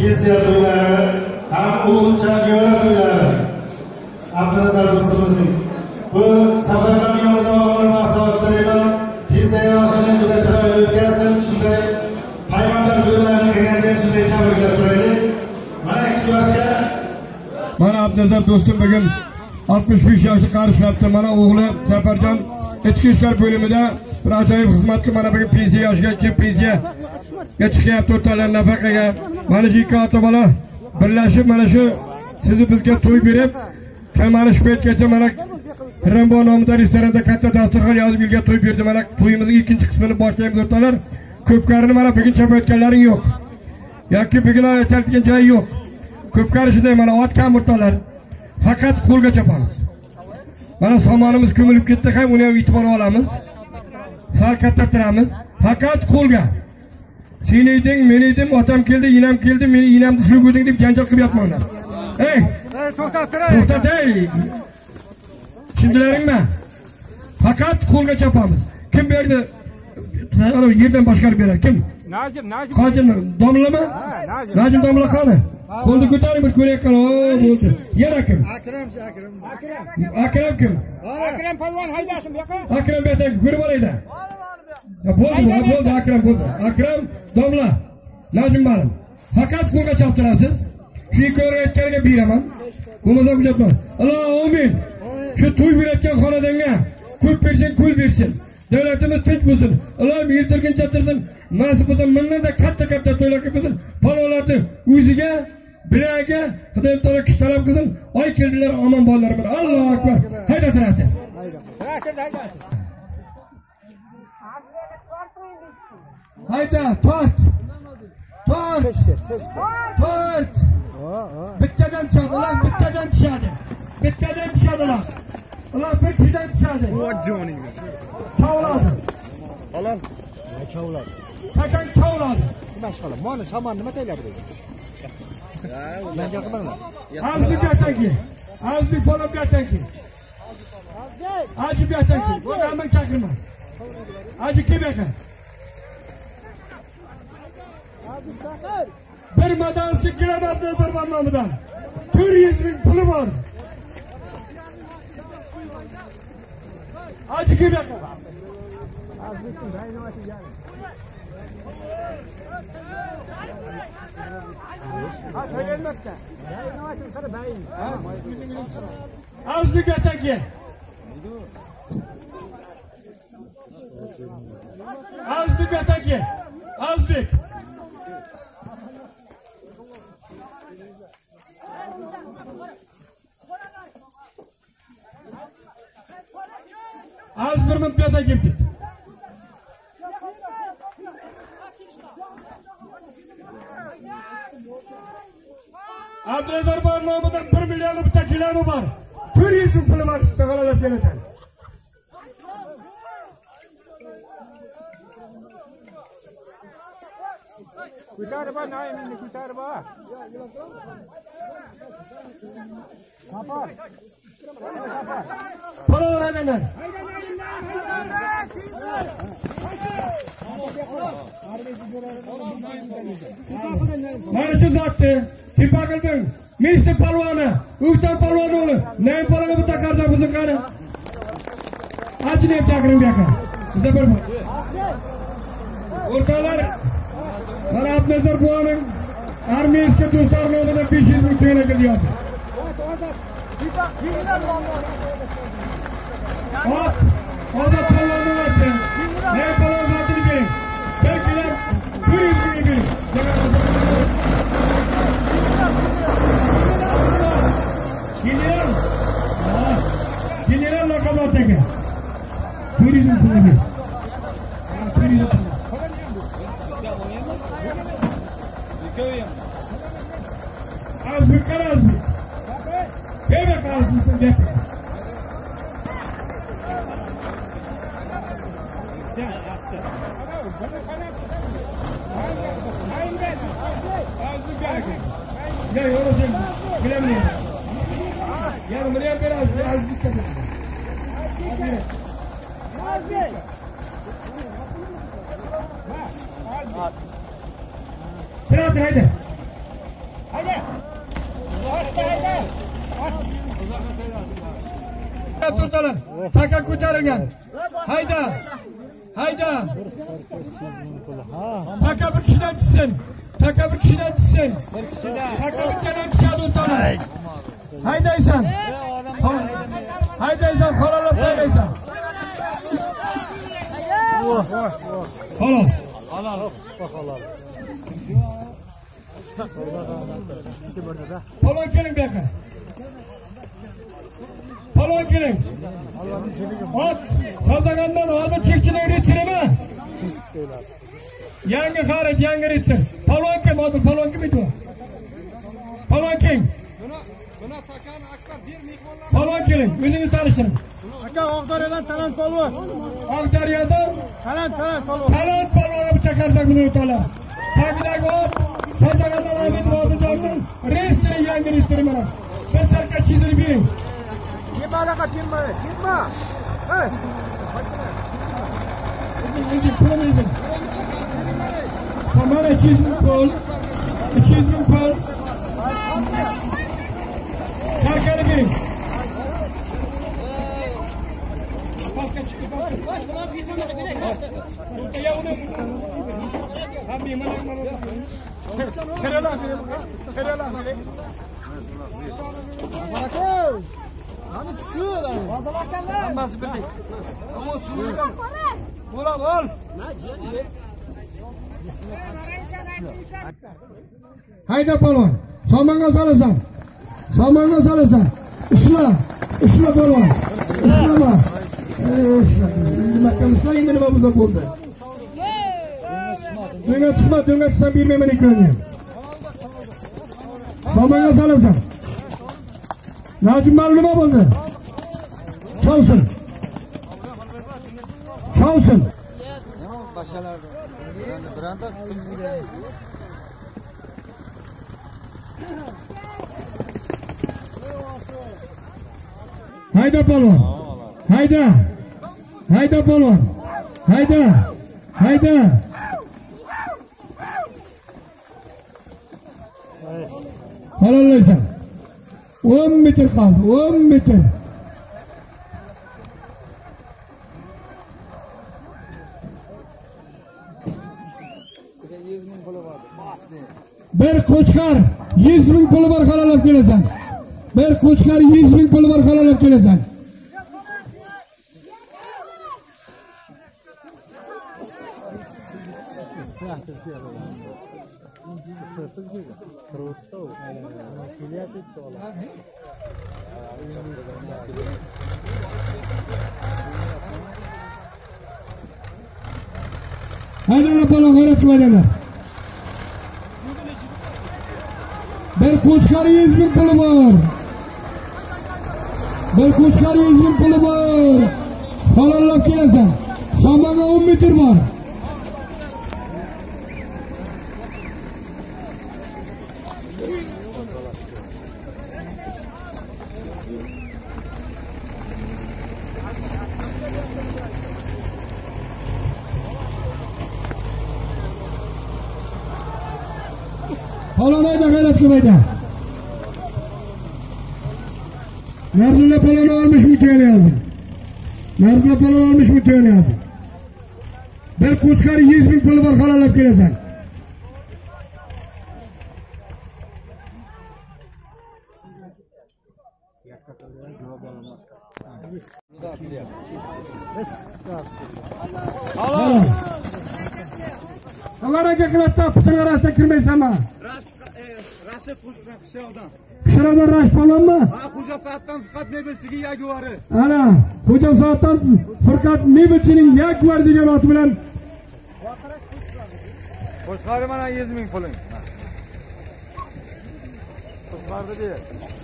Pensiya to'ylari, ham o'g'ilcha ziyora to'ylari. Abdunazar do'stimizning bu safarlarning o'zog'ini maqsad qilib, pensiya yoshini juda chiroyli o'tkazsin, shunday payg'ambar to'ylarini qilganda shunday tabriklar turaylik. Mana ikki yoshga mana Abdunazar do'stim bugun 65 yoshga qarishibdi. Mana o'g'li Zafarjon ichki ishlar bo'limida bir ajoyib xizmat qilib mana bugun pensiya yoshiga kelib pensiyaga chiqyapti, o'rtalar nafaqaga. Mana shu ikki ota bola birlashib mana shu sizni bizga to'y berib, mana shu paytgacha mana Rambo nomida restoranda katta dasturxon yozib yurgan to'y berdi. Mana to'yimizning ikkinchi qismini boshlaymiz o'rtalar. Ko'pkarini mana bugun chopayotganlaring yo'q. Yoki bugun aytadigan joyi yo'q. Ko'pkari shunday mana ot kam o'rtalar. Faqat qo'lga chopamiz. Mana somonimiz ko'milib ketdi ham uni ham e'tibor olamiz. Sal kattartiramiz. Faqat qo'lga. Sen eding, men edim, otam keldi, inam keldi, meni inamni shu ko'ding deb janjal qilib yotmanglar. Ey, to'xtat, ey. Tushundilaringmi? Faqat qo'lga chopamiz. Kim berdi? Ana yerdan boshqarib berar kim? Najim. Hojim domlama? Najim domla qani? Qo'lni ko'tarib bir ko'rayotgan. O, bo'ldi. Yana kim? Akram kim? Akram palvon haydasin bu yoqqa. Akram bu yerga ko'rib olayda. Bo'ldi, Akram bo'ldi. Akram domla. Najim malim. Faqat qo'lga choptirasiz. Shu ko'rayotganiga beraman. Bo'lmasa hujjatman. Alloh amin. Shu to'y berayotgan xonadonga ko'p bersin, ko'l bersin. Davlatimiz tinch bo'lsin. Allohim yiltirguncha tursin. Nasib bo'lsa minglarda katta to'ylar qilsin. Palonlarni o'ziga, biraga Xudoyim taolo talab qilsin. Oy keldilar, omon bolalar bilan. Allohu akbar. Hayda turadi. Hayda, tort. Bittadan chiqadi, ular bittadan tushadi. Ular bir kishidan tushadi. Joningni. Chavladi. Olam. Chavladi. Qachon chavladi? Mashg'ulot. Mana somon nima tayyorlab buraydi? Men jaqimanglar. Azbi gatanki. Azbi bolam gatanki. Azbi gatanki. Buni ham chaqirma. Aji kim ekan? Bir madanski kilometr Nazarboyev nomidan 400 ming puli bor. Aji kim ekan? Azbek ataki. Azbek. Az bir müddete girdik. Abdunazar var nomidan 1 milyon bitta kilomı var. 400 ming puli var. Istag'olab kelasan. Ko'tarib ol, naimni ko'tarib ol. Kapar. Paralar edenler. Mana shu zotni tipa qilding. Mishni palvoni, O'ktam palvon o'g'li. Nayim palvonga bitta qarza bizni qani. Ajni ham chaqiring bu yoqqa. Siz bir o'rtoqlar, mana Abdunazar buvaning armiyasiga do'stlar nomidan 500 ming tl kelyapti. Ozod palvonni o'tdi. Ne palvon zotini bering. Belgilar 400 ming bering. General laqabotdagi 400 ming pul bering. 400 ming. Azbek Azbek. Bebek Azbek gap. Ya yorulsun. Bilemiyorum. Yani buraya biraz dikkat edin. Sırat haydi. Turtalar. Taka ko'tarilgan. Hayda. Hayda. Taka bir kishidan tushsin. Taka bir kishidan tushsin. Taka bir kishidan tushadi o'rtalar. Haydaysan. Haydaysan, qoralab haydaysan. Xolos. Palon keling bu yoqqa. Palon keling. Ot sazagandan oldin chekchini retsinimi? Yangi xarid, yangi retsin. Palon kim, hozir palon kim edi? Palon kim? Buni takani akbar bir mehmonlar. Palon keling, o'zingizni tanishtiring. Aka Oqdaryodan Talant polvon. Oqdaryodan Talant polvon. Talant polvonga bitta qarsak bilan o'talar. Tagidagi ot sazagandan oldin Vodirjonning reyestri yangi reyestri mana. Bir sarka chizdirib bering. Nimaga timma? Hey. O'zing pulimizni. Samara 200,000 pul. 200,000 pul. Sarkani bering. Paska chiqib qoldi. Ya uni. Hamma mana. Keralar. Hani düşüyor lan. Hammasi birdek. Ama suyudan. Bo'ladi, ol. Hayda polvon. Somonga salasan. Ishla polvon. Ishlama. Makkamizlar endi nima bo'lsa bo'ldi. Dunga chiqsam bermayman ekanni. Somonga salasan. Najmal nima bo'ldi? Chavsin. Başalardı. Branda Hayda polvon. Hayda polvon. Hayda. Halollaysan. 10 metr qoldi. 10 metr. Bir ko'chqar 100,000 puli bor halolab kelasan. Bir ko'chqar 100,000 puli bor halolab kelasan. Hayda polvon g'ayrat qiladilar. Bir ko'chqar 100,000 puli bor. Halollab kelasan. Somonga 10 metr bor. Polonayda g'ayrat qilmaydi. Narzula polon olmuş mu söylüyorsun? Bir ko'chqar 100,000 puli bor halolab kelasan. Samarga qilibdi, putur arasida kirmaysanmi? Rashid Qishroqdan. Qishroqdan Rashid polvonmi? Ha, Xo'ja Saatdan Furqat mebelchining yaguvari. Ana, Xo'ja Saatdan Furqat mebelchining yaguvari degan oti bilan Qo'shqari mana 100,000 puling. Qo'shqardi de.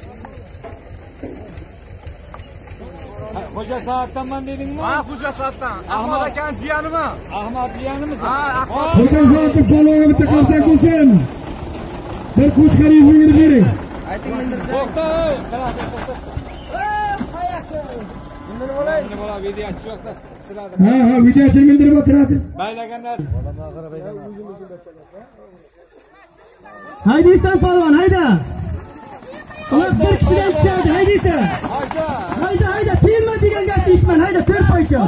Xo'ja Saatdanman dedingmi? Ha, Xo'ja Saatdan. Ahmad akan jiyanimi? Ahmad jiyanimiz. Ha, Ahmad. Xo'ja Saatdan polvonga bitta qarsak bo'lsin. Bir ko'chqar 100,000 bering. Ayting mindirdi. To'xta, Nima bo'la videochi yo'qda. Ha, videochi mindirib o'tirasiz. Baylaganlar. Haydaysan polvon, hayda. Ular bir kishidan tushadi, haydaysan. Hayda, tiyinma degan gap deyishman. Hayda, 4 poycha.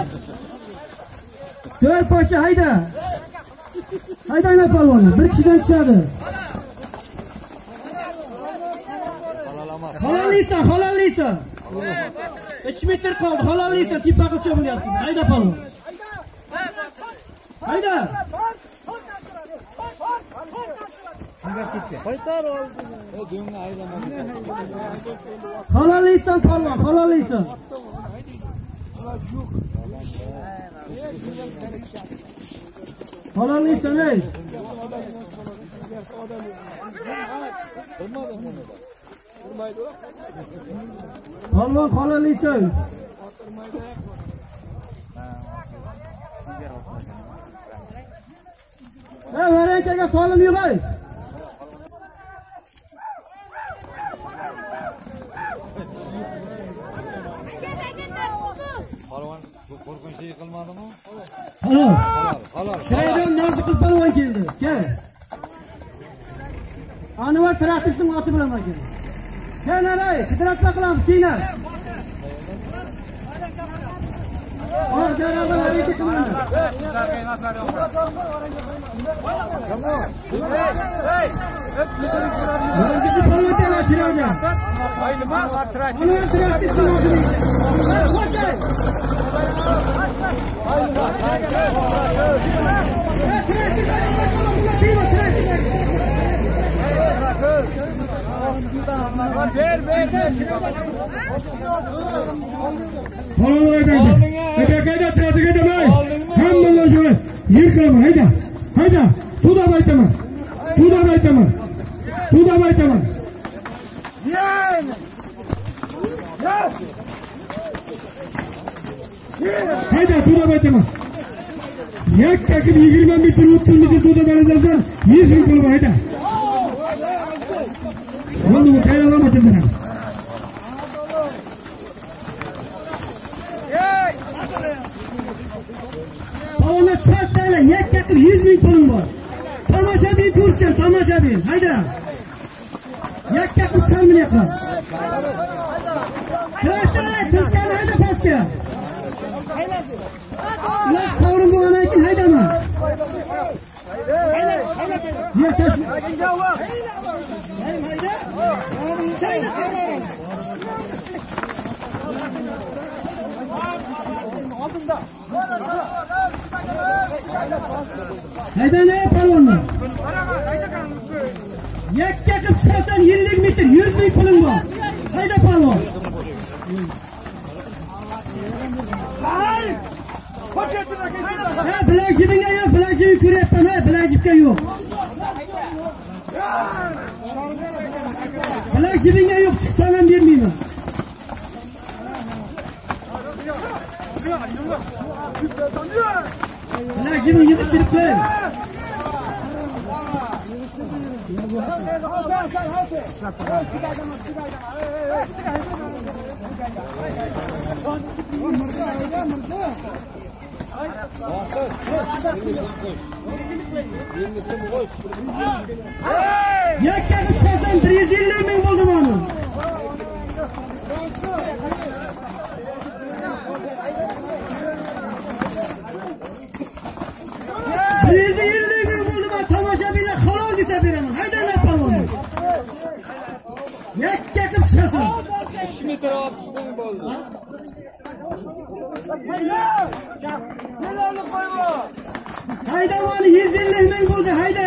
4 poycha hayda. Haydanglar polvonni, bir kishidan tushadi. Halollaysan. 3 metr qoldi, halollaysan, tipa qilib cho'milyapti. Hayda polvon. Hayda. Halollaysan polvon, halollaysan. Halollaysan ey. Polvon halollaysan. Varankaga solim yo'q ey. Polvon bu qo'rqinchli qilmadimi? Halol. Shayron Noziqul polvon keldi. Kel. Anvar traktorning oti bilan keldi. Kel ey, sidratma qilamiz keyinlar. Orgaraga harakat qilamiz. Noziqul polvon telashiradi. Anvar traktorning oti bilan. Hayda. Tudab aytaman. Hayda, tudab aytaman. Yakkakib 20 metr 30 metr tudab olsan, 100 ming pul hayda. Endi bu tayyorlamadim men. Polvon shartlar yakkakib 100 ming pulim bor. Tomoshabin ko'rsin, tomoshabin. Hayda. Yakkakib salmini qil. Traktorlar tushgan hayda pastga. Ular sovrin bo'lgandan keyin haydama. Hayda. Haydana polvonni. Yakka qilib chiqarsan 50 metr 100 ming pulim bor. Hayda polvon. Bilak jibinga yo'q, bilak jibin ko'ryapman, bilak jibga yo'q. Bilak jibinga yo'q, chiqsam ham bermayman. Bilak jibin yig'ishtirib qo'y. Yakka chiqasan 150 ming bo'ldi mana. Tomoshabinlar halol desa beraman. Haydanglar polvonni. Yakka qilib chiqasan. 3 metr 60 ming bo'ldi. Hayda mani 150 ming bo'ldi, hayda.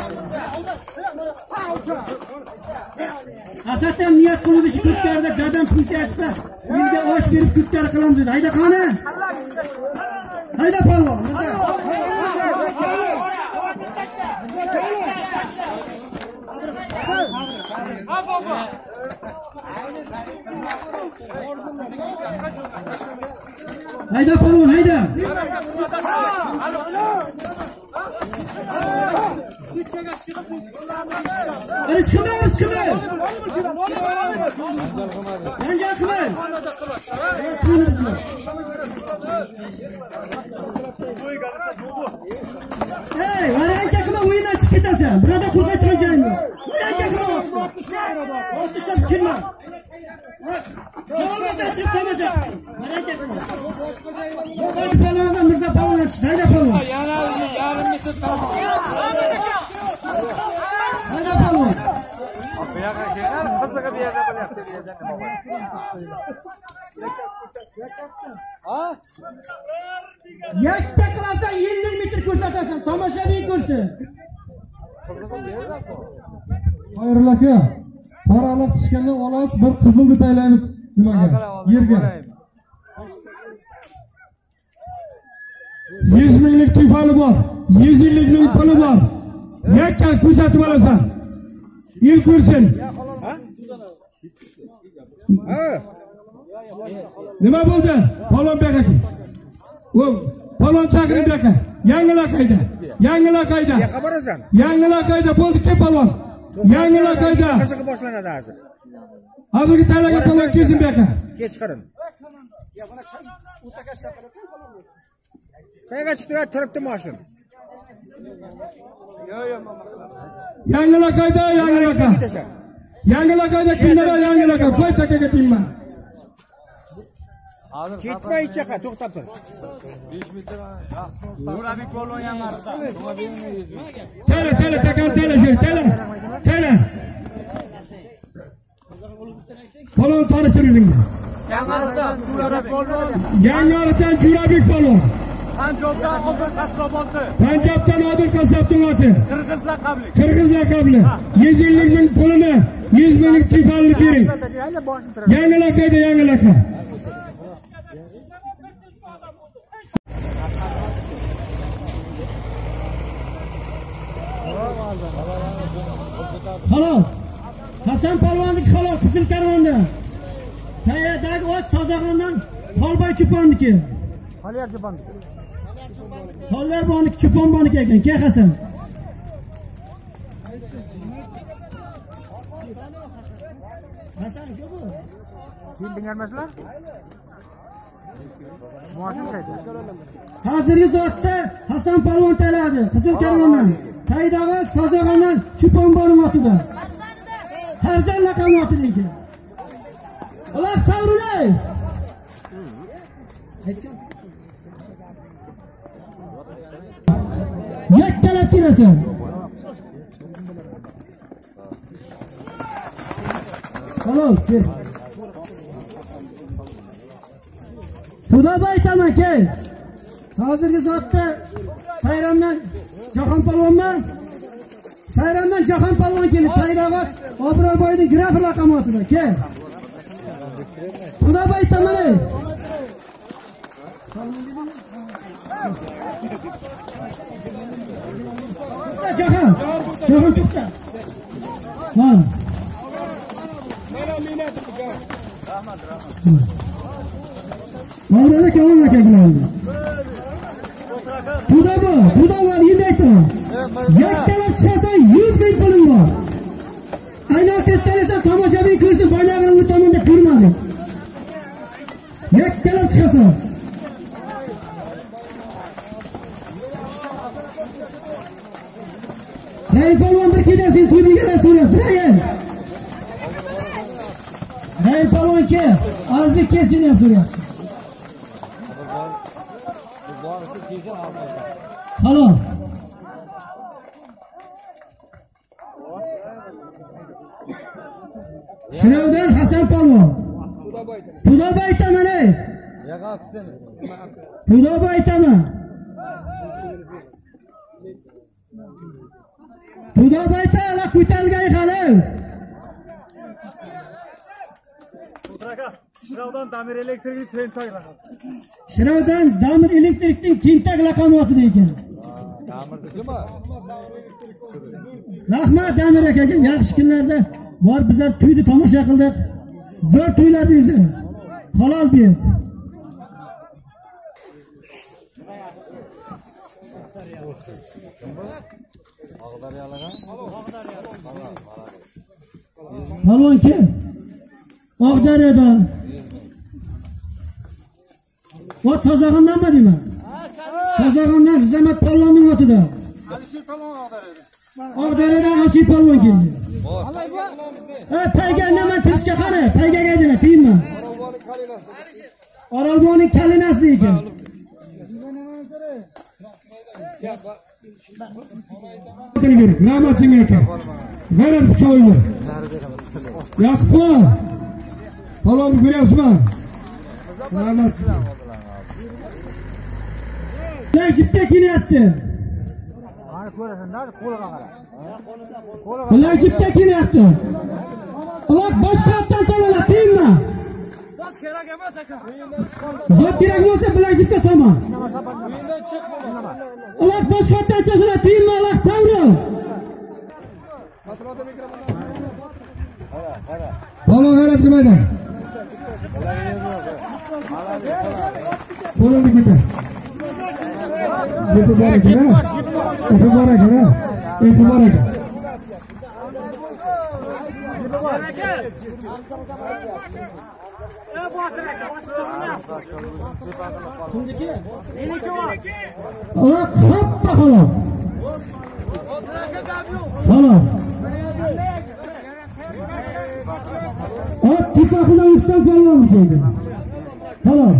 Asasdan niyat qildi shu ko'ktarda dadam pul tashsa, menga osh berib ko'ktar qilamiz dedi. Hayda qani? Hayda polvon. Hayda polvon, hayda. Ishqimay. Janjal qilmang. Hey, varanka qilma, o'yindan chiqib ketasan. Burada qo'rqayotgan joyim yo'q. Varanka qilma. Ortuşa fikirme. Çoğalmadan çık tamacak. Merak etme. Baş palondan Mirza palondan çık. Hayda palon. Yarım metre tamam. Hayda palon. Bu yoqqa kelgan qiziqib bu yerda bo'lyapti deyapti baba. Ha? Yakta qilasan 50 metr ko'rsatasan. Tomoshabin ko'rsin. Xayrullo aka, qoraliq tushganda olasiz bir qizilni taylaymiz nimaga? Yerga. 100 minglik tifali bor, 150 ming puli bor. Yakka ko'rsatib olasan. El ko'rsin. Nima bo'ldi? Palon bek aka. Palon chaqiring bek aka. Yangilar qayda? Yangilar qayda? Yoqqa borasan. Yangilar qayda? Bo'ldi ke palon. Yangilar qayda? Qiziqib boshlanadi hozir. Hozirgi taylaga palon kelsin bek aka. Kech qirin. Qayerga chiqdi? Turibdi mashin. Yangilar qayda? Yangilar aka. Yangilar qayda? Kimlar yangilar aka? Qo'y takaga tinma. Ketma ichaqa, to'xtab tur. 5 metr. Jo'rabek polvon yangarida. Tela takan tela shu, tela. Palon tanishtiring. Yangarida Jo'rabek polvon. Yangaridan Jo'rabek polvon. Panjobdan Odil Qassoboti. Panjobdan Odil Qassobning oti. Qirg'iz laqabli. 150 ming pulini, 100 minglik tifalni bering. Yangilar qayda? Yangilar qayda? Halol. Hasan palvonniki halol qizil karvonda. Tayadagi ot Sozag'ondan Xolboy cho'ponniki. Qolyar cho'ponniki. Xollar boniki cho'pon boniki ekan. Ke Hasan. Hasan ku bu. Kim bilganmaslar? Muashin qayda? Hozirgi zotda Hasan palvon taladi qizil karvondan. Taydag'i Sozag'ondan cho'pon borim otida. Harzan laqam otida ekan. Ular savrulay. Yakkalab kelasan. Halol, kel. Xudoba aytaman, kel. Hozirgi zotda Sayramdan Jahon palvonman. Sayramdan Jahon palvon keldi. Sayrag'i Obro'boyning graf raqamotida. Kel. Xudoba aytaman. Jahon to'xta. Ha. Mavlana kavan aka bilan. Xudo var yine aytaman. Yakkalab chiqasan 100 ming pulim bor. Aynan kettalasa tomoshabin ko'rsin, boylag'ini u tomonda ko'rmadi. Yakkalab chiqasan. Ray palvon bir kedasin to'yga rasullar. Ray palvon ke, ozlik kesin yaptırıyor. Halol. Şirovdan Hasan palvon. Xudoba aytaman ey. Xudoba aytaman. Xudoba aytala ko'talgay hali. Shirovdan Damir elektrikning tentak raqam. Shirovdan Damir elektrikning tentak raqamoti ekan. Damirnikimi? Rahmat Damir akaga, yaxshi kunlarda bor bizlar to'yni tomosha qildik. Zo'r to'ylar berdi. Halol berdi. Palvon kim? Oqdaryodan. Ot Sozag'ondanmi deyman? Sozag'ondan Rizamat palvonning otida. Alisher palvon Oqdaryodan. Oqdaryodan Ashir polvon keldi. Paygandaman tirishga qara, paygaga jira, tiyinma. Orolboning kalinasi ekan. Rahmating ekan. Berib cho'yni. Yaqublar. Polvon ko'ryapsizmi? Rahmat. Lajibda kelyapti. Lajibda kelyapti. Ular boshqatdan tolalar, tiyinma. Zot kerak emas aka. Zot kerak bo'lsa bilajibda toma. Ular boshqatdan tolalar, tiyinma, ular savro. Polvon g'ayrat qilmaydi. Polvon bitta. E'tibor ekan. E'tibor ekan. E'tibor ekan. Ular hoppa xolos. Xolos. Tipaxuna ustan polvon deydi. Xolos.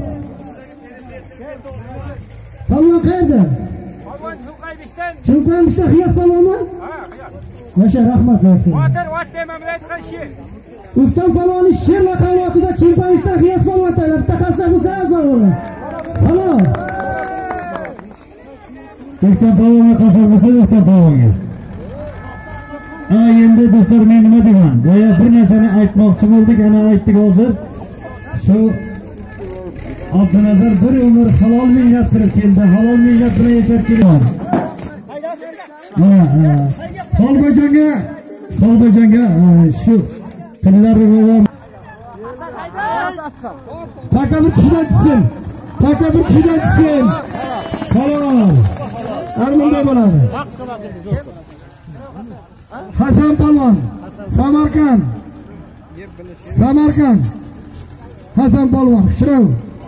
Polvon qayerda? Polvon Chunqaybishdan. Chunqaybishdan Xiyos polvonmi? Ha, Xiyos. Masha rahmat bersin. Ot deyman bilan aytgan sher. Ustan polvonni sher laqabida Chunqaybishdan Xiyos polvon tayyor. Bitta qassa bo'lsangiz bo'ladi. Xolos. Ustan polvonga qassa bo'lsa, ustan polvonga. Endi do'stlar, men nima deyman? Boya bir narsani aytmoqchi bo'ldik, ana aytdik hozir. Shu Abdunazar bir umr halol mehnat qilib keldi, halol mehnat bilan yashab kelgan. Xolbojonga shu tillarni bo'lib taka bir kishidan tushsin. Taka bir kishidan tushsin. Xolos. Armonda bo'ladi. Hasan polvon, Samarqand. Hasan polvon, Shirov.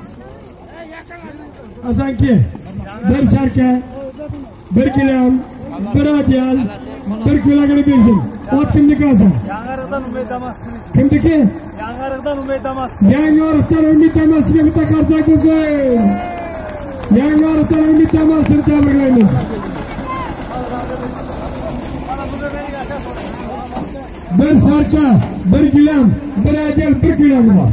Hasanki, bir sharka, bir kilam, bir adyal, bir kulagini bersin. Ot kimniki olsin? Yangariqdan Umid Damas'ın. Kimniki? Yangariqdan Umid Damas'ın. Yangariqdan Umid Damas'ga bitta qarsak bo'lsin. Yangariqdan Umid Damas'ni tabriklaymiz. Bir sarka, bir gilam, bir adyal, bir kulam bor.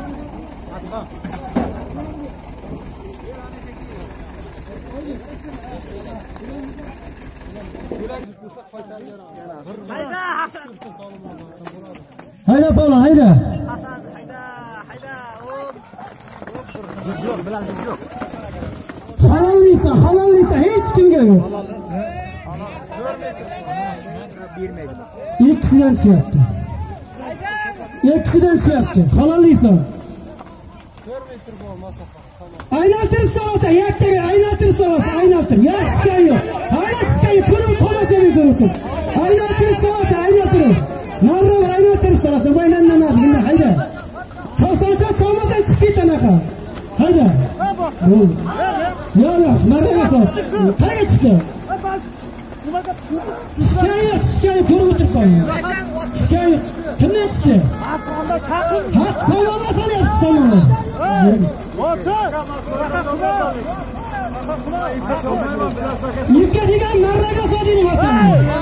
Hayda polvon, hayda. Hasan, hayda. Halolliysa hech kimga yo'q. Ikkisidan tushyapti. Halolliysa. Aylantirib solasan, yakkaga aylantirib solasan, aylantirib. Yaxshi yo'q. Aylantirib ko'rib tomoshabin ko'rib tur. Aylantirib solasan, aylantirib. Nariroq aylantirib solasan, bo'ylandan nariga hayda. Cho'sancha cho'masa chiqib ketanaqa. Hayda. Yo'q, nariga sol. Qayerga chiqdi? Şikayet ko'rib o'tirsan. Şikayet kimdan chiqdi? Haq polvonga solyapsiz polvonni. Yigitga degan marraga sodini bo'lsin.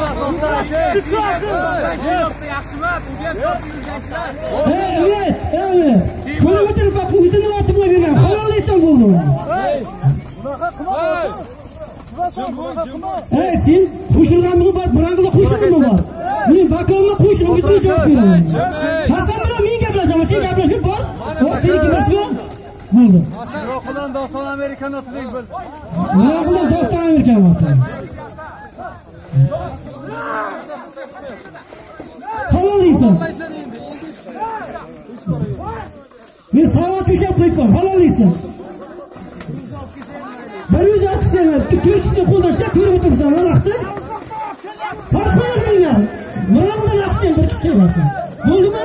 Evet. Ko'rib o'tirib bak, o'zini otib qo'ygan. Halollaysan bo'ldi. Sen qo'shilganmi bor, birangda qo'shildimi bor? Men bakovni qo'shib o'zim javob beraman. Hasan bilan men gaplashaman, sen gaplashib bor. Seniki emasmi? Bo'ldi. Roqlan doston Amerikan otidek bo'l. Roqlan doston Amerikan otdi. Halollaysan. Men savat tushab qo'yibman, halollaysan. Bir yuz oltmish emas, 400 qo'llashga ko'rib o'tirsan, vaqtda. Farqi yo'q menga. Nima qilib bir kishi emassan. Bo'ldimi?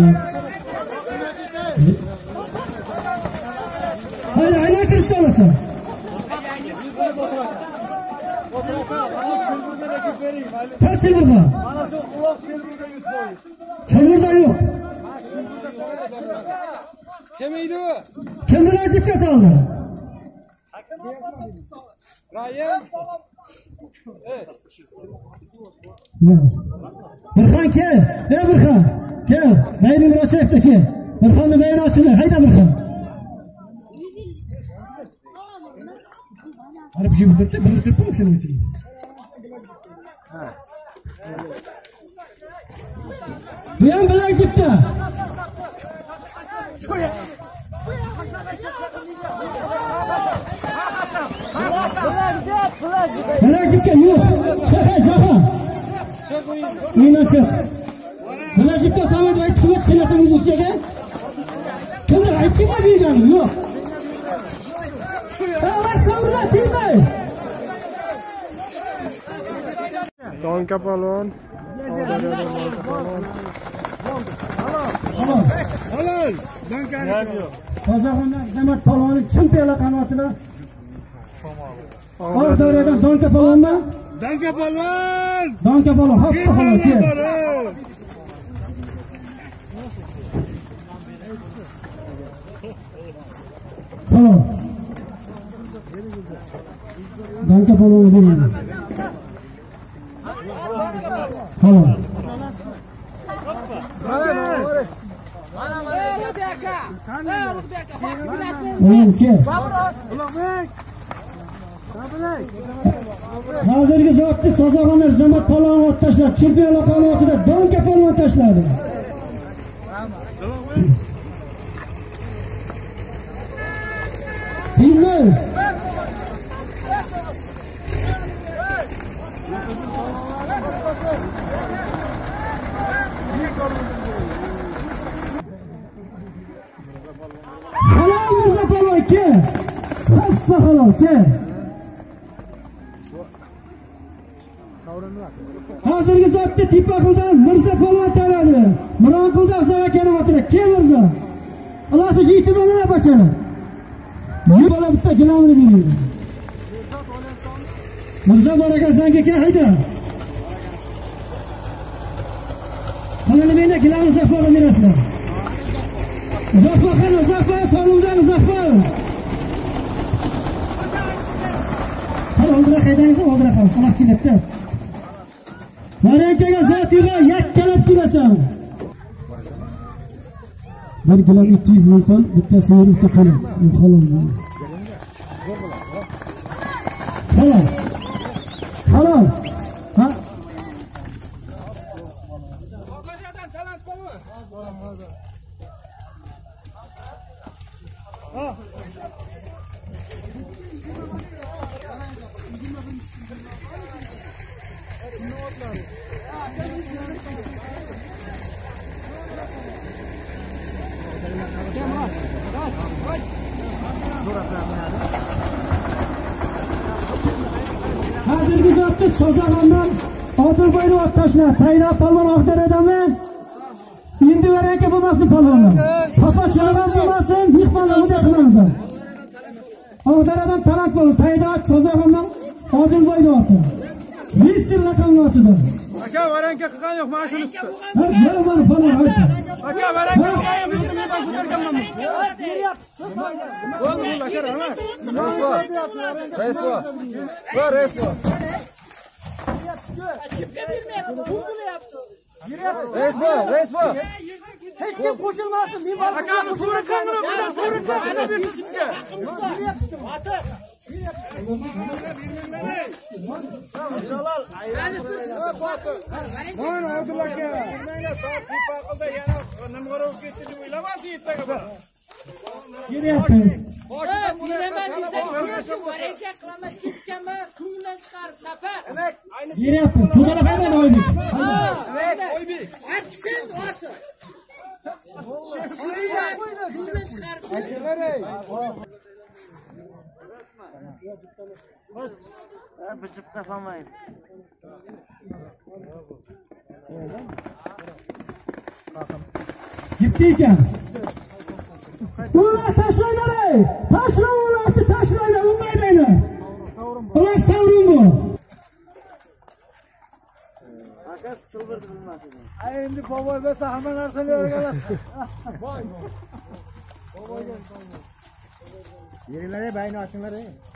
Hayır, aylantirib solasan. Kaç yıl burada? Çamurda yok. Kimiydi o? Kimdiler cipke saldı? Rayım. Birhan gel. Ne Birhan? Gel. Beynini bir açayım da gel. Birhan'ın beyni açınlar. Hayda Birhan. Hani bir şey bildirtme mi senin için? Bu yan bilek cipte. Bilek yok. Şaka. İnan çık. Bilek cipte Samet Bey kımet senesini uzakçıya. Kimdir ayısı mı diyeceğim? Yok. Allah kavurla değil mi? Donka palon. Halol. Donka. Qozog'iston Samat paloni chempionlar qanotida. Ordadan Donka palonmi? Donka palon. Donka palon, hoppa palon. Palon. Donka palon deyman. Palon. Hozirgi zotni Qozog'iston Samat paloni ot tashlab, chempionlar qanotida Donka palon tashladi. Dinle. Halal Mirza palon ke. Hoppa halal ke. Hozirgi zotni Tipaqildan Mirza palon taradi. Mironquldan Zavakani otira. Kim Mirza? Alloh ijtimoiy bachana. Ne bola bitta gilamini deydi. Mirza baraka senga ke hayda. Qanday meni gilamni zahfaga berasizlar? Zahfa salondan zahfa. Hali oldira qaydangiz, oldira qolsiz. Alloh kelibdi. Marankaga zotiga yakkalab turasan. Bir gilam 200 ming pul, bittasini bitta qo'ying. Xolos. Halol. Ha? Qo'qondan talant bormi? Hozirgi zotni Qozog'istondan Odilboyni ot tashla. Tayda palvon Oqdaradami? Endi varanka bo'lmasin palvonlar. Papa chalaban bo'lmasin, mehmonlar bunday qilamiz. Oqdaradan talant bo'ldi. Tayda Qozog'istondan Odilboyni oti. Misr raqamli otida. Aka varanka qilgan yo'q, mana shuni ustida. Mana palvon aytdi. Aka varanka qilgan yo'q, men ko'targanman. Bo'ldi, aka, rahmat. Respo. Respo. Hech kim qo'shilmasin. Men bor. Akani so'rakamni, bundan so'rasam, ana berishingizga. Jalol, ayani mana Abdulla aka. Menga soat Tipaqilda yana nima qarab ketishni o'ylamasin ertaga bir. Kelyapti. Bilaman desang, ko'rishib varanka qilaman, chekkanman, ko'ngildan chiqarib safar. Kelyapti. To'g'ri qaydan Oybek? Oybek. Atkisan osi. Ko'ngildan chiqarib. Bichib qasamaydi. Jipti ekan. Ular tashlanglar. Tashlang ularni, tashlanglar, unmaydinglar. Ular savrun bu. Endi boboy bo'lsa hamma narsani o'rganasiz. Yeringlar, bayni ochinglar.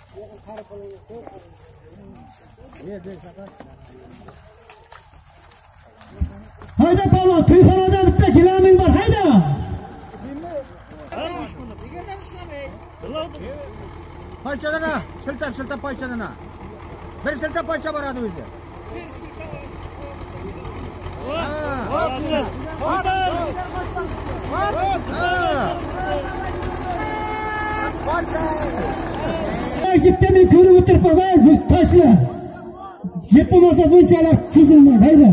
Hayda palvon, to'yxonada bitta gilaming bor, hayda. Poychadana, siltab poychadana. Bir siltab poycha boradi o'zi. Jipda men ko'rib o'tiribman, tashla. Jip bo'lmasa bunchalik cho'zilmaydi, hayda.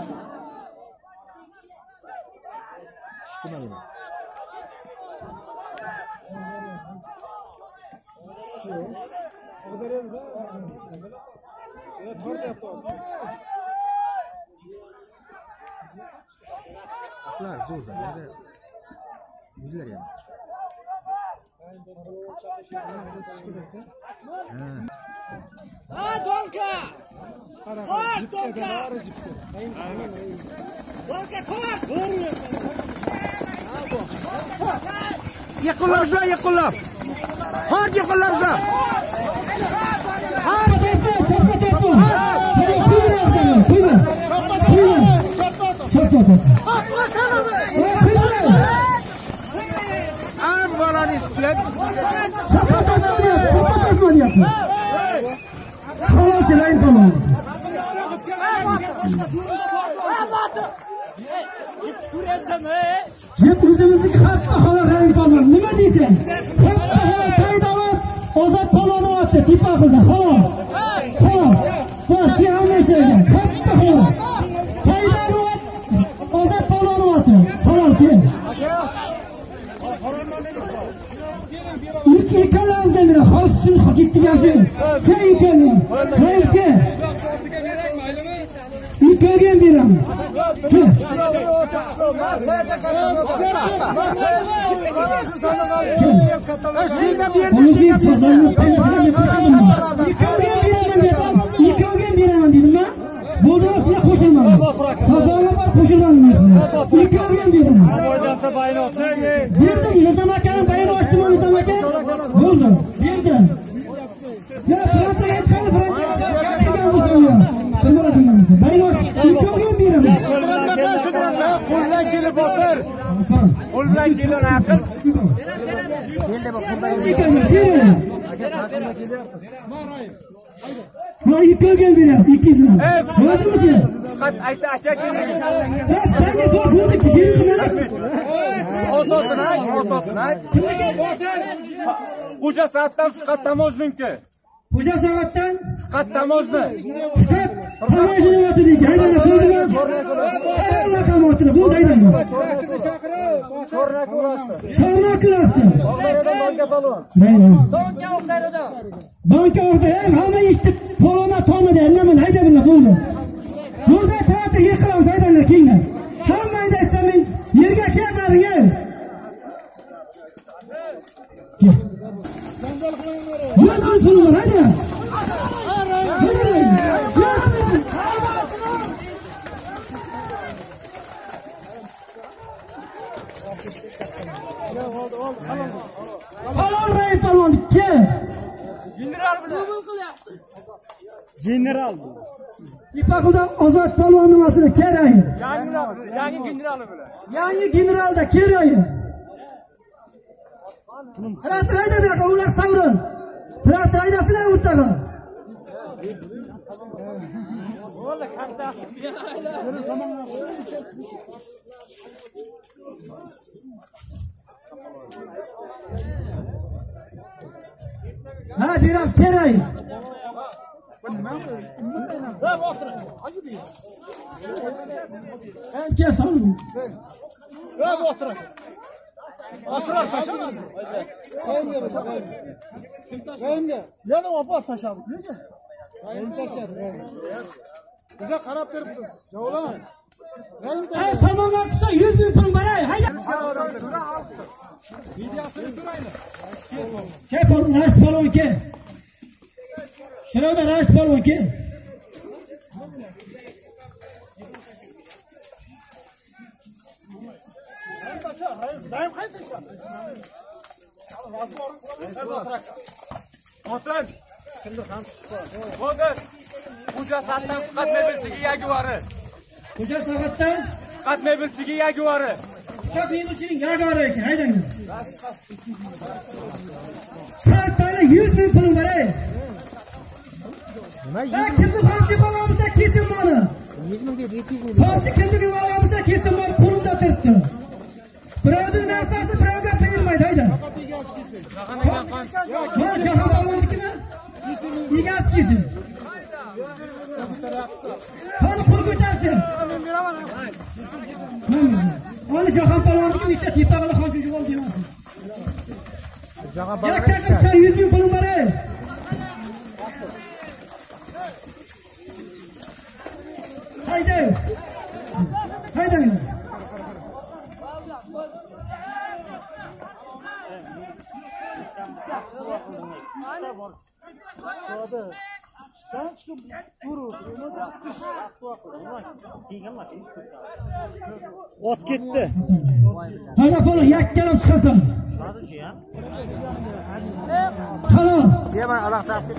Atlar zo'rda. Yüzler yani. Donka! Ko'r, donka! Donka, ko'r! Yaqinlab. Hadi yaqinlab. Jip o'zimizniki hatto xola rang palvon. Nima deysan? Hatto xola Taydavot Ozod palvoniyati tipa qildi. Xola. Bor, chihamashaga. Hatto xola. Taydavot Ozod palvoniyati. Xola kel. İkalarınızdan biri halsın gitti gelsin. Kel ikanı. Hayır kel. İkagen biram. Kel. Onu bir sözlerine pencereye yapıştırdım. İkagen biram dedim ben. Burada size koşulmadım. Kazana var koşulmadım. İkagen biram. Birdim. Nizamaka'nın bayını açtım o Nizamaka. Buldum. Birdim. Ya Fransa geçeni Fransa'ya bak. Yapırken bu sanıyor. Bunlara duymamışsın. Bayını açtım. İkagen biram. Qo'ldan kelib o'tir. Qo'ldan kelib aql. Ma ikkagen biram. İkizini. Hadi mısın? Ayta aka kelib. Ben de bak oldu ki geri kımarak. Ototun. Qo'sha soatdan faqat tamozniki. Qo'sha soatdan faqat tamozni. Faqat tamozni o'tidiki. Haydana bo'ldimi? Hayalla qamoqdi. Bo'ldi haydana. Chornak urasdi. Chornak urasdi. Donka palvon. Donka o'qdarida. Donka o'qdarida hamma eshitib polona tomida nima hayda billa bo'ldi. Burada teatr yıkılams haydanlar keyinler. Hammayni da aytsam men yerga keldaring. Gel. Yurgan pullar hayda. Palon rey palon kel. General bilan. General. İpakıl'da Ozod palvonning ostida kerayı. Yangi generali bilan. Yangi generalda kerayı. Traktor haydada ular savrin. Traktor haydasina o'rtaga. Valla katta. Ha biraz kerayı. Enke salın. Asrar taşadı. Kayınga. Yana opar taşadı. Nega? Kayın taşadı. Bize qarab beribsiz. Javlan. Ha samonga qilsa 100 ming pul beray. Hayda. Videosini ko'raylik. Ke palvon, Rashid palvon ke. Shunada Rashid palvon ke. Otan. Otan. Xo'ja Satdan faqat mebelchiga yaguvori. Xo'ja Saxatdan faqat mebelchiga yaguvori. faqat mebelchining yaguvori ekan. Haydang. Sartali 100 ming pulim bor ey. Kimni xomchi qolamiza kesin mana. 100 ming deb 200 ming. Xomchi kimni qolamiza kesin mana qo'limda turibdi. Birovning narsasi birovga berilmaydi, hayda. Mana Jahon polvonnikimi? Egasi kesin. Qani qo'l ko'tarsin. Mana Jahon polvonniki bitta tepag'ila xomchi juvol demasin. Yakka qilsa 100 ming pulim bor ey. Haydang. Haydang. Sen çıkıp vurur. Ot gitti. Hayda falan yakkalab chiqasan. Halol. Yema Allah taqdir.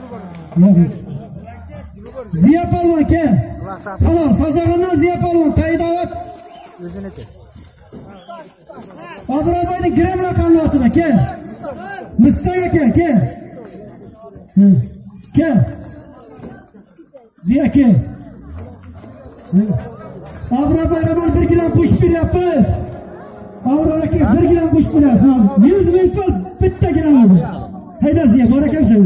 Ziya polvon ke. Halol, Sazag'ondan Ziya polvon taydavat. O'ziniki. Obro'boyning gram raqamli otida ke. Mustaq aka ke. Ke. Ziya ke. Obro'boyga mana 1 gilam qo'shib beryapmiz. Obro'ga 1 gilam qo'shib berasiz. 100 ming pul bitta gilam. Hayda Ziya, bor ekansan.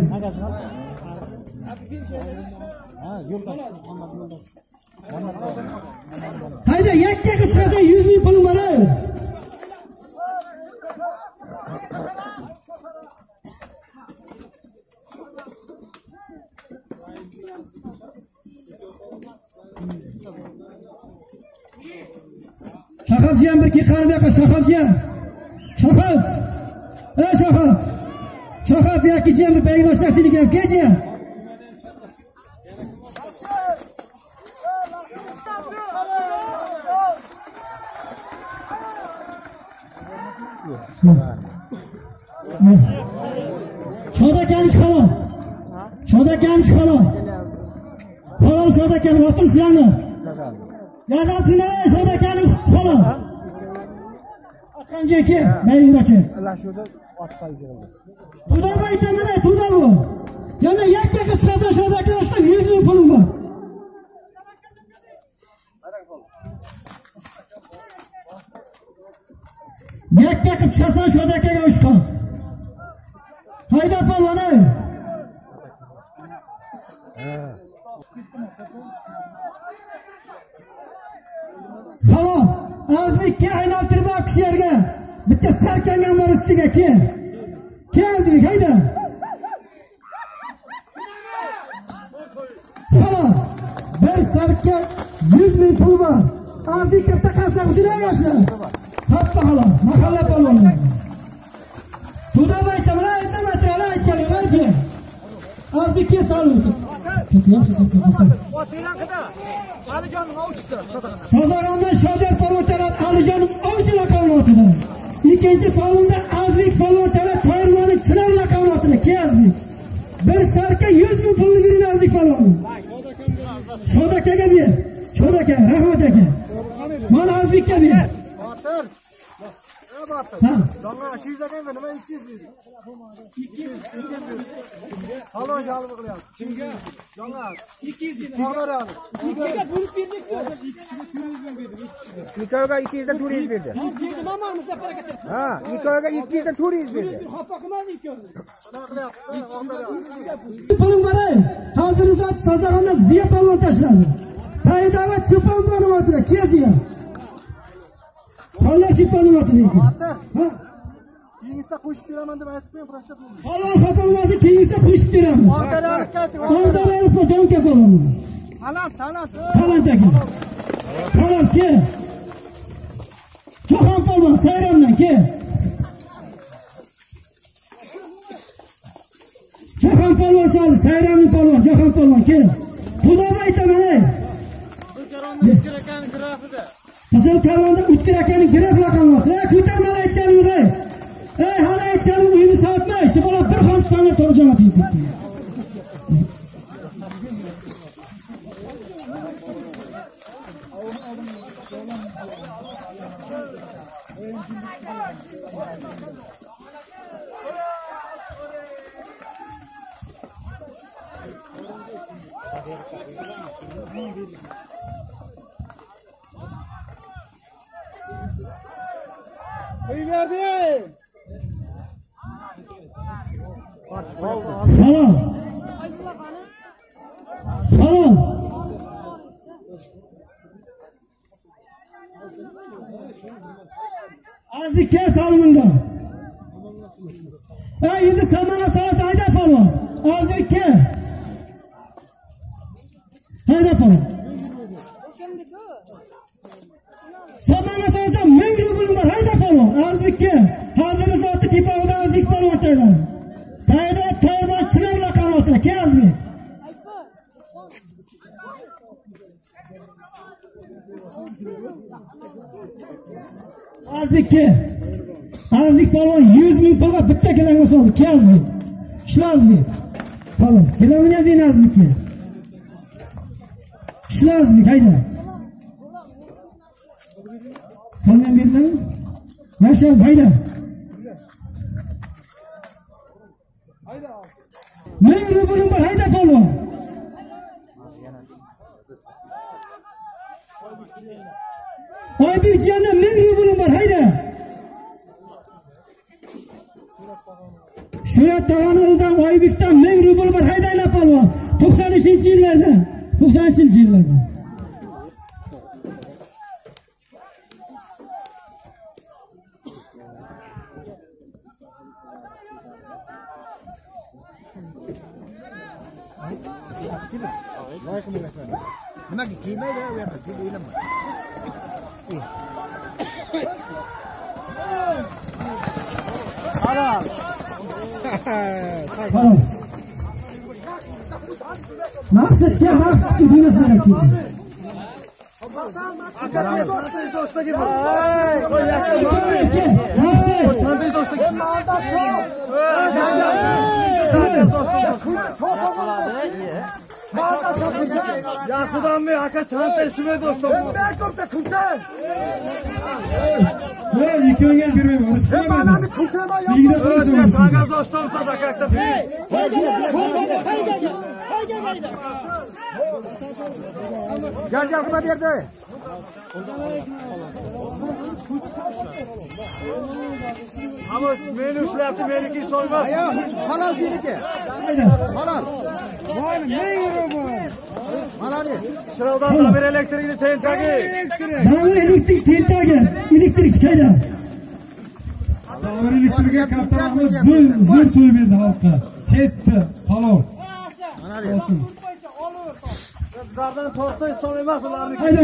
Hayda yakka qilib chiqasa 100 ming pulim bor. Shahobjiyan bir ki qarab yoqa Shahobjiyan. Shahob. Ey Shahob. Shahob yakkijiyan bir belgilashasizlik ham kejiyan. Shodakanlik halol. Shodakanlik halol. Halol shodakanlik o'tirsizlarmi? Yaqin kunlarda shodakanlik halol. Aqamjon ke, mayingdachi. Allah shuda otqal yig'ildi. Tuda aytamana, tuda bu. Yana yakka qilsa shodakanlikda 100 ming pulim bor. Yakka qilib chiqasan shodakaga ushqon. Hayda polvon ey. Halol, Azbekka aylantirib olib kishilarga bitta sarkangan bor ustiga kel. Kel Azbek, hayda. Halol, bir sarka 100 ming pul bor. Azbek katta qasam uchun yoshlar. Hatta halol, mahalla polvonlar. Tuda aytaman, aytaman, aytganingiz. Azbekka salut. Alijonning ovchisi. Sazag'ondan Shodar polvon talat Alijonning ovchi laqabli otida. Ikkinchi polvonda Azbek polvon talat Toyirjonning chinar laqabli otida. Ke Azbek. Bir sarka 100 ming pulni bering Azbek polvon. Shodakaga ber. Shodaka, rahmat aka. Mana Azbekka ber. Botir. Botir. Ha. Jonga 200 ekanda nima 200 berdi? 200. Halol jalb qilyapti. Kimga? Jonga 200 dedi. To'g'ri oldi. 2ga bo'lib berdik-ku. 2 kishiga 400 ming berdi, 2 kishiga. Nikoga 200 dan 400 berdi. Berdi, mana Mustafa aka. Ha, Nikoga 200 dan 400 berdi. Xafa qilmadi ikkovni. Pulim bor ey. Hozir uzat Sazag'ondan Ziya polvon tashladi. Taydavat chupon bo'lib o'tdi, keziya. Qo'llar chupon bo'lib o'tdi. Ha. Keyingisida qo'shib beraman deb aytib qo'ying, prosta bo'ldi. Halol xafalanmadi, keyingisida qo'shib beramiz. Ondalarni donka polvon. Talant. Talant aka. Talant ke. Jahon polvon Sayramdan ke. Jahon polvon sal Sayramning polvon, Jahon polvon ke. Xudoga aytaman ey. Bu karom kirakaning grafida. Qizil karvonda O'tkir akaning graf laqami bor. Ko'tarmala aytganingiz. Hali aytganim uyini soatma. Shu bola bir xon chiqarib to'g'ri deyib ketdi. Salom. Salom. Azlikka salomda. Endi samana solasa hayda palvon. Azlikka. Hayda palvon. Samana solasa 1000 rubl var hayda palvon. Azlikka. Hozir zoti tipog'ida azlik palvon taylar. Tayda tayban chinar laqam o'tira. Kezmi. Azlikka. Azlik palvon 100 ming pulga bitta kelanga soldi. Kezmi. Shlazmi. Palvon. Kelanga bin azlikka. Shlazmi hayda. Qolgan berdim. Nasha hayda. Hayda. 1000 rubl var hayda palvon. Oybek jiyandan 1000 rubl var hayda. Shurat tog'aningizdan Oybekdan 1000 rubl var haydanglar palvon. 93-yillarda. 90-yillarda. Nimaga kelmaydi u yerda? Kelmayman. Salom. Salom. Maqsadga demaslar ekan. Akam do'stga bor. Yaxshidan men aka chanta ishime do'stim. Ben ko'pda kuntan. Men ikkovga bermayman. Urushmayman. Manani kuntaman yo'q. Ligida turasan. Sanga do'stim sadaqakda. Gel qilib berdi. Ama meni ushlabdi, meniki so'ymas. Halol meniki. Halol. Mana men yuraman. Mana ne? Chiroqdan ta'mir elektrikni tentagi. Ta'mir elektrik tentagi. Elektrik qayda? Ta'mir elektrikga kaptaramiz zo'r so'ymaydi xalqqa. Chesti, halol. Mana ne? Zardan to'xtay so'ymas ularni. Hayda.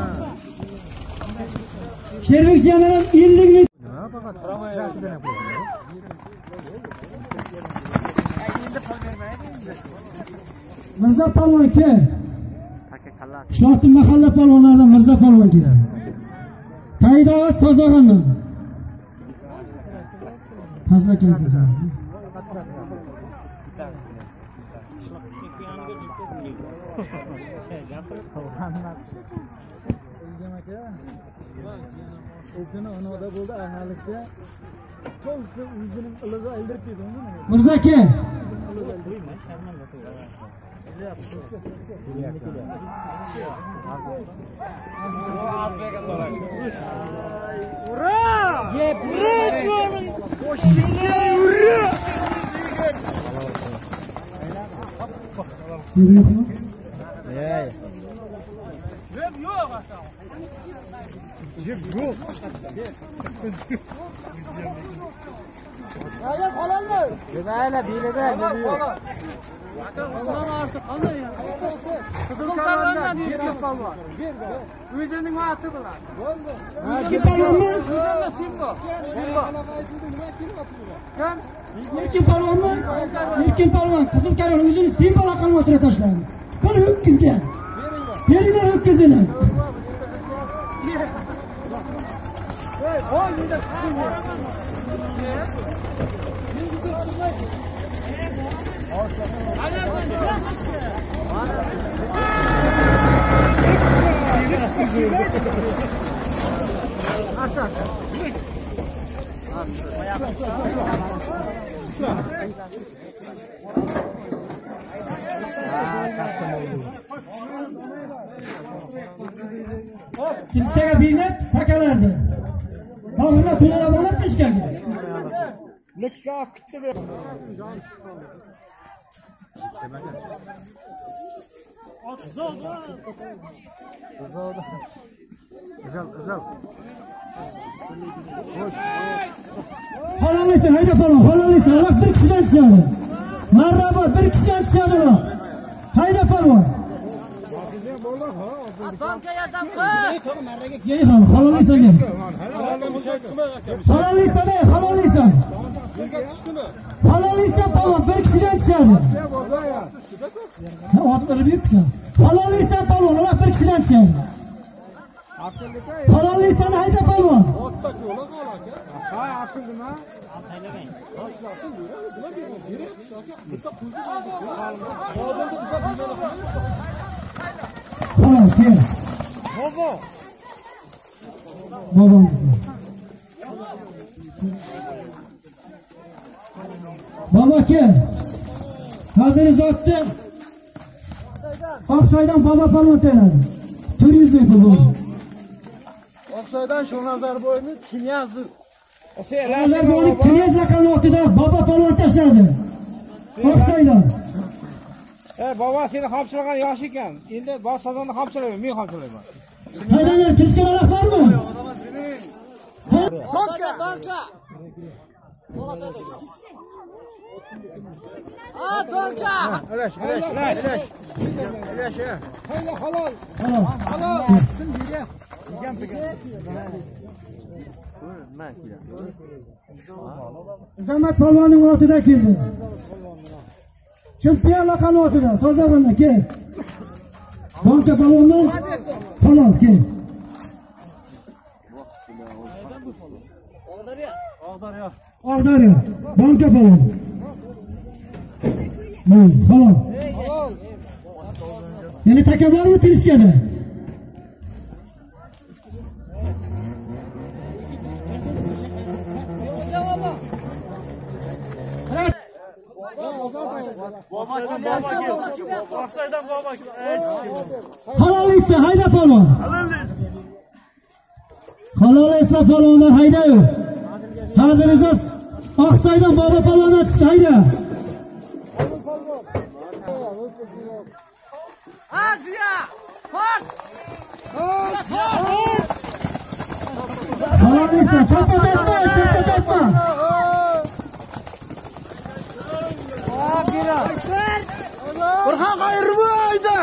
Sherbek jiyanlar 50 ming. Mirza palvon kel. Qishloqning mahalla palvonlaridan Mirza palvon keladi. Taydavat Sozog'ondan. Qazla keldi. Mirza kel. Ura! Yep, ura! Yürüyorsun. Hayır, halal mı? Güzel, bilede, geliyor. Ondan artık kalır ya. Kızıl karandan yürüyor palvan. Üzerinin atı bular. Kim palvan mı? Üzerinde simbo. Kim? Kim palvan mı? Kim palvan? Kızıl karvan özünü simbol akalım otura taşlardı. Bunu ökküzge. Verirler ökküzünü. Kimsega bilet takalardi. Bag'rına pullar amonat qilishgan. Likka kutdi be. Halollaysan, hayda palon, halollaysan. Allah bir kishidan tushadi. Marhaba, bir kishidan tushadi. Hayda palon. Banka yordam qil. Yey ham, halollaysan gel. Halollaysan, halollaysan. Halollaysan palon, bir kishidan tushadi. Ha, otlarni yutgan. Halollaysan palon, Allah bir kishidan tushadi. Halollaysan, hayda palon. Palon, gel. Babam. Baba gel. Hazır zotni Oqsoydan baba palon tayyorladi. 400 ming pul bo'ldi. Oqsoydan Sho'nazarboyni Knyazov. Sho'nazarboyni Knyaz laqabi ostida baba palon tashladi. Oqsoydan. Baba seni hamchilagan yosh ekan. Endi boshqalarni hamchilayman, men hamchilayman. Qaydalar kirishga aloq bormi? Banka. Banka. Ilash. Halol. Azamat palvonning otida keldi. Chempion laqabi otida, Sozog'inda kel. Banka palvondan halol kel. Og'daryo. Banka palvon. Halol. Yana taka bormi tilishgani? Oqsoydan baba. Halollaysan, hayda palvon. Halollaysan palvonlar haydayu. Haziriz Oqsoydan baba palvonlar chiqdi, hayda. Adriya! Fort! Halollaysan, chappa tortma. Burxon Xayrboyda.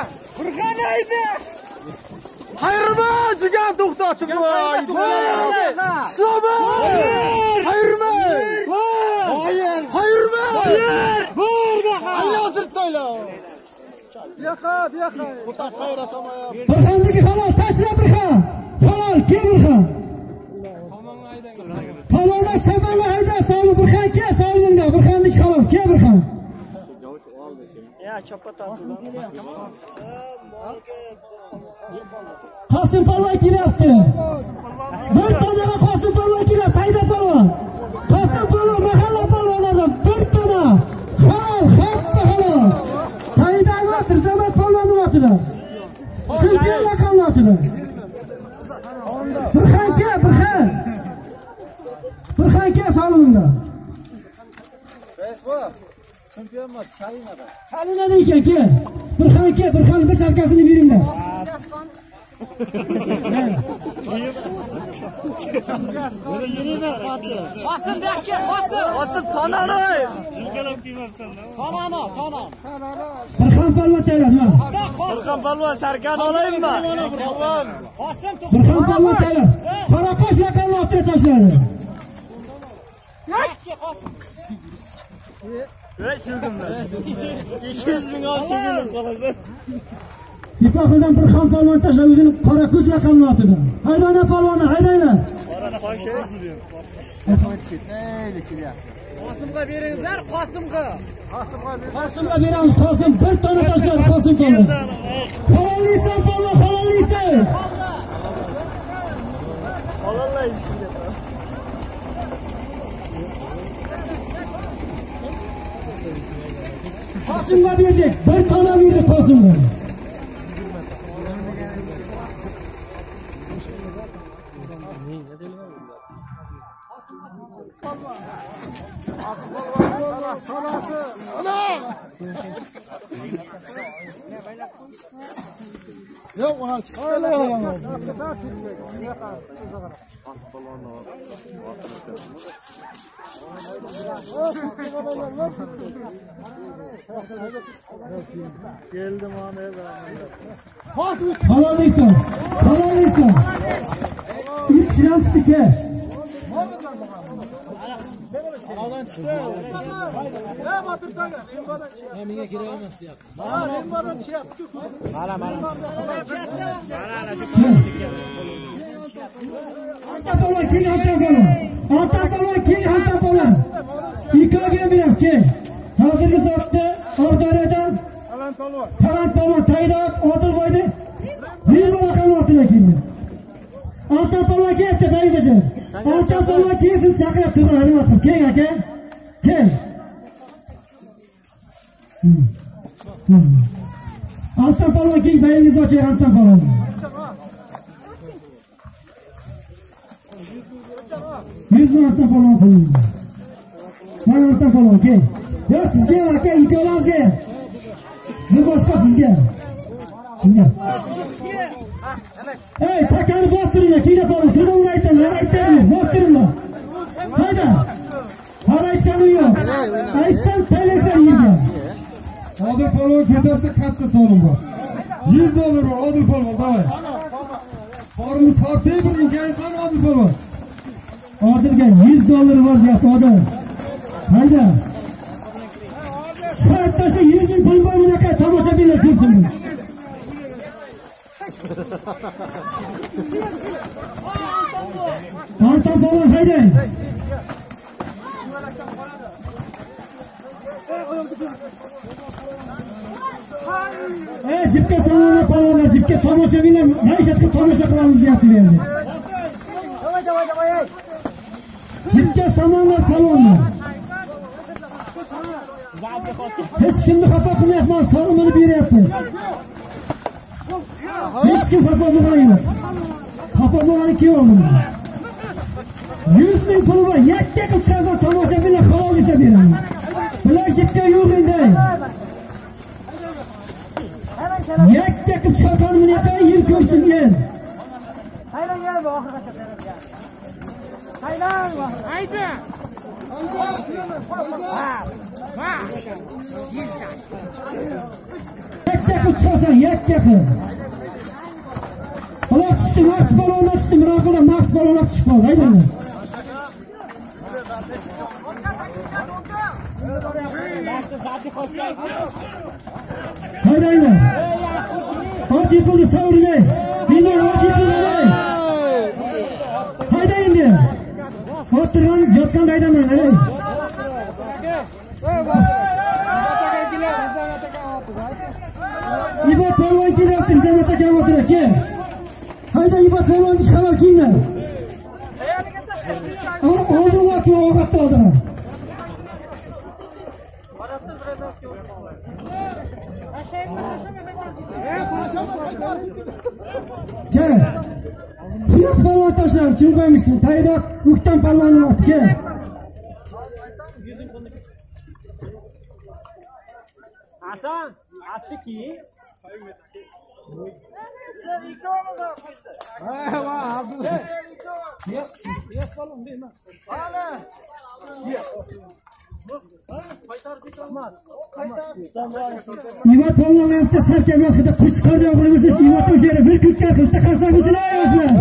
Xayrboy jigan to'xtatib qo'ydi. So'ba! Xayrboy! Xayrboy! Hozir to'ylar. Buyoqqa. Qo'taq qayrasam-ya. Burxonniki halol, tashla Burxon. Halol, kel Burxon. Palonda samanni hayda, solib Burxon kel, solibingda. Burxonniki halol, kel Burxon. Qosim palvon kelyapti. Bir tonaga Qosim palvon kelyapti, hayda palvon. Qosim palvon mahalla palvonlardan bir tona. Hamma halol. Taydagi otir, Zamat palvonning otida. Chempion laqabi otida. Burxon kel, Burxon. Burxon kel solibingda. Facebook. Chempion emas, Kalinada. Kalinada ekan, kel. Burxon bir sarkasini beringlar. Qosim tonani. Burxon palvon tayyorladi. Burxon palvon sarkan olaymi? Burxon palvon tayyorladi. Qoraqosh laqabini ortga tashladi. Shugimlar. 200 ming olsagim qoladi. Ipoqildan Burxon palvon tashladi o'zining Qoraqo'sh laqabini otida. Haydanglar palvonlar, haydanglar. Qosimga beringizlar, Qosimga. Qosimga beramiz, Qosim bir tona tashladi, Qosim qoldi. Halollaysan, bola, halollaysan. Qosimga berdik, bir tona berdik Qosimga. Yok, ona çıkıyor. Geldim abi. Halollaysan, halollaysan. İlk şiran çıktı ki. Aradan çıktı. Ya Batur Taga, Embadan çıktı. Menga kerak emas deyapti. Embadan çıktı. Antapolon keng, Antapolon. Antapolon keng, Antapolon. İkoga biraz keng. Hozirgi zotni Oqdaryodan Talant Taydat Odilboyni bir raqam otib keldi. Antapolon ketdi baygacha. Antapolon kelsin chaqirib turib o'tirib. Keng aka. Keng. Antapolon keng bayingiz oching Antapolon. Yüzme Antapolon qo'ying. Mana Antapolon keng. Yo sizga aka ikkalangizga. Bu boshqa sizga. Sizga. Ey takani bostiringlar, kiyda qolib, turib aytaman, aytaman, bostiringlar. Hayda. Haraytani yo'q. Aytsan telefon yerga. Odil polvon ko'tarsa katta so'lim bor. $100 bor Odil polvon, davay. Qorinni tortay bir keyin qani Odil polvon. Odilga $100 bor deyapti odam. Hayda. Shartasi 100 ming pul bor bunaqa tomoshabinlar ko'rsin. Antapolon haydang. Jipga salomlar polvonlar, jipga tomoshabinlar maishatga tomosha qilamiz deyapti bu yerda. Jipga salomlar polvonlar. Hech kimni xafa qilmayapman, salomini beryapmiz. Hech kim xafa bo'lmagani yo'q. Xafa bo'lgani kim oldi? 100 ming puli bor, yakka qilib chiqarsa tomoshabinlar halol desa beraman. Bular jipga yo'q endi. Yakka qilib chiqargan bunaqa yil ko'rsin yer. Haylan gel bu oxirgacha. Haylan. Haydi. Yakka qilib chiqarsan, yakka qilib. Ular tushdi, mast balonlar tushdi, muroqalar mast balonlar tushib qoldi. Haydanglar. Haydanglar. Ot yiqildi, savurmay. Meni ot yiqildi. Hayda endi. O'tirgan, yotganda haydaman, qarang. İbat polvon kelyapti, Izomat aka o'tir aka. Hayda İbat polvonni halol kiyinglar. Oldin vaqtni ovqatda oldilar. Kel. Hiyos polvon tashlab, chil qo'ymishdi. Taydoq Uktam polvonni otdi, kel. Hasan, astiki. İmat polvon yaptı, sarkam vaqtida kuch chiqardi o'g'limiz. İmat o'shara bir kutgan qilsa qasabisini yoshlar.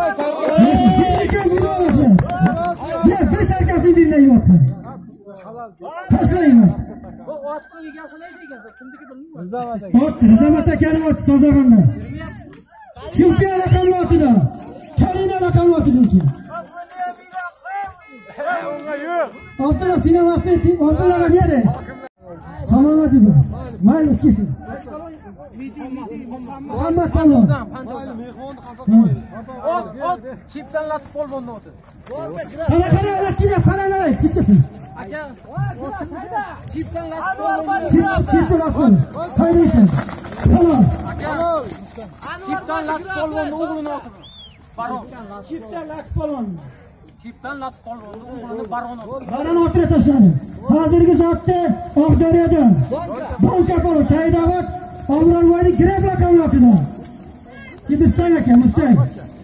Ya bir sarkasini dinlayapti. Tashlaymiz. Bu otni egasini aytgansan, kimniki bilmayman. Ot Izomat akani ot sozag'anda. Chempion raqamli otida. Kalina raqamli otida. Abdullah seni vakti Abdullah'a nere? Samana dibi. Mayli ikisi. Muhammed Palvon. Ot çipten latif polvonda otur. Kara lakine kara çıktın. Aka. Çipten latif polvonda. Çıktı bakın. Hayırlısın. Tamam. Çipten latif polvonda oğlunu otur. Baron. Çiftten latif polvon. Çipten latif polvonda oğlunu baron otur. Baron otura tashladı. Hozirgi zotda Oqdaryodan. Banka polvon Taydavat Avronvoyning greb raqami otida. Mustang aka, Mustang.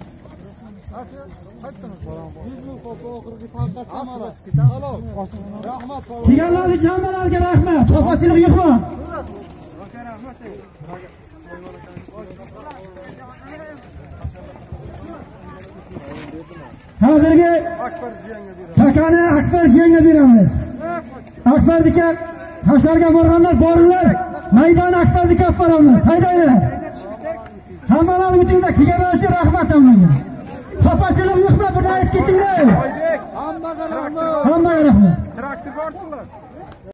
Tiganlarni jambalarga rahmat. Xafasilik yo'qmi? Hozirgi takani Akbar jiyanga beramiz. Akbardika Hashlarga borganlar boringlar. Maydon Akbardika olib boramiz. Haydanglar. Hammalar o'tinglar, kelganlarga rahmat hammaga. Xafasilik yo'qmi? Buni aytib ketinglar. Hammaga rahmat. Traktor bordilar.